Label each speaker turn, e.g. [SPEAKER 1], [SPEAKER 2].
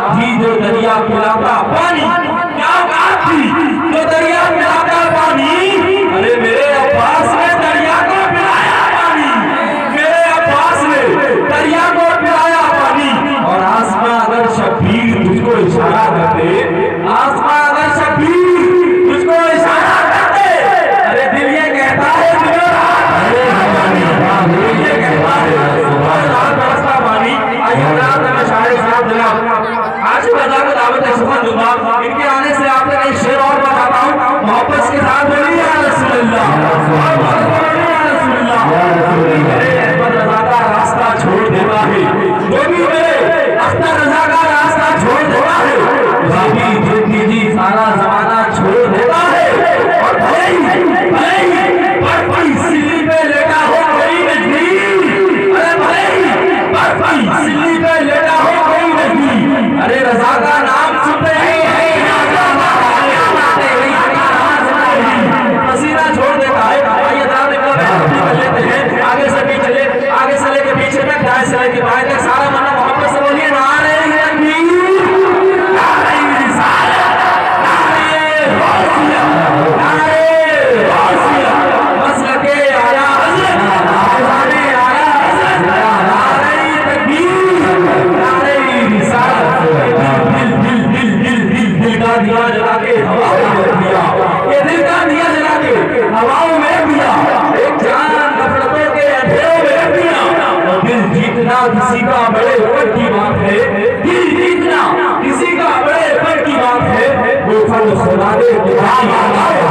[SPEAKER 1] जी जो दरिया पिलाता पानी, क्या बात थी, जो दरिया पिलाता पानी। अरे मेरे अब्बास ने दरिया को पिलाया पानी, मेरे अब्बास ने दरिया को पिलाया पानी। और आसमां अगर शब्बीर तुझको इशारा करते, आसमां अगर शब्बीर तुझको इशारा करते, अरे दिल ये कहता है, दिल ये कहता है पानी। आइए मैं शायर साहब जनाब आज बजा को दावत सुखन दूंगा। इनके आने से आपने कई शेर और बताता हूँ, मोहब्बत के साथ बोलिए या रसूल अल्लाह, या रसूल अल्लाह। मेरे अहमद रजा का रास्ता छोड़ देता है, जो भी मेरे अख्तर रजा का रास्ता छोड़ देता है, भाभी जिंदगी जी सारा जमाना छोड़ देता है। और भाई सिल्ली पे लेटा हो कोई नहीं, अरे भाई सिल्ली पे लेटा हो कोई नहीं, अरे रजा का नाम सुनते ही पसीना छोड़ देता है। आइए निकल लेते हैं, आगे से पीछे, आगे से लेके पीछे तक, दाएं से लेके बाएं तक, सारा मन्ना मोहब्बत से बोलिए नारे तकबीर, नारे रिसालत, नारे गौसिया, नारे गौसिया, मसलक के आया हज़रत, ज़माने आया हज़रत, नारे तकबीर, नारे रिसालत। दिल का दिया जला के हवाओं में दिया, ये दिल का दिया जला के हवाओं में दिया, एक जान नफरतों के अंधेरों में दिया। और दिल जीतना किसी का बड़े फर्क की बात है, दिल जीतना किसी का बड़े फर्क की बात है, वो फल खुदा ने